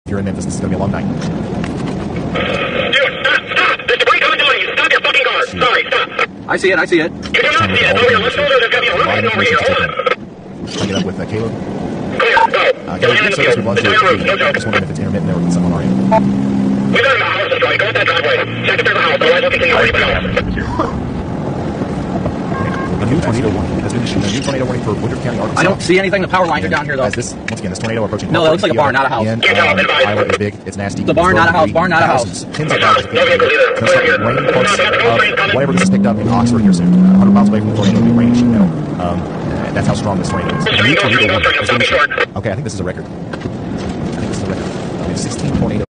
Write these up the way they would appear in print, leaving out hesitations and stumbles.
You're in Memphis. This is going to be a long night. Dude, stop! There's debris coming towards you! Stop your fucking car! Sorry, stop! I see it. You do not see it! Over here, let's go there! There's got to be a roof over here! Hold on! I'll get up with Caleb. Clear, go! Caleb, you service we've launched here. Just wondering if it's intermittent there with something on our end. We got him a house destroyed. Go with that driveway. Check if there's a house. Otherwise, we'll continue waiting for help. A new tornado warning has been issued. A new tornado warning for Woodruff County, Arkansas. I don't see anything. The power lines are down here, though. As this, once again, this tornado approaching. No, that looks like a barn, not a house. And, Iowa is big. It's nasty. The barn, not a house. Barn, not a house. Tens of thousands of people. Rain parts of whatever this is picked up in Oxford here soon. 100 miles away from the tornado. It'll be raining sheet metal. That's how strong this tornado is. A new tornado warning has been issued. Okay, I think this is a record. We have 16 tornadoes.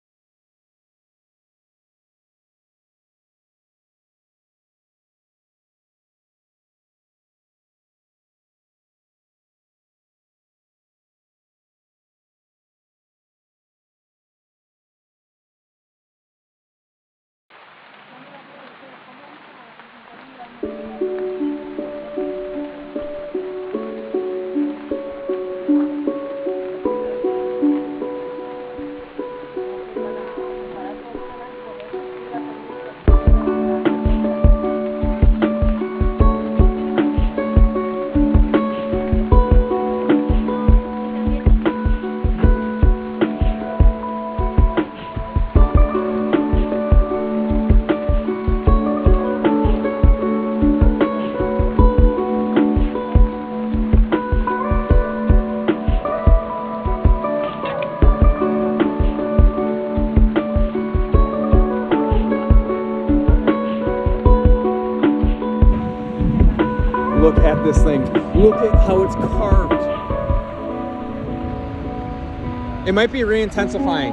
Look at this thing. Look at how it's carved. It might be re-intensifying.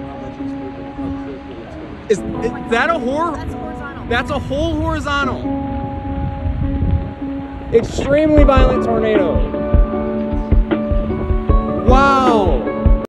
Is that a whore? That's horizontal. That's a whole horizontal. Extremely violent tornado.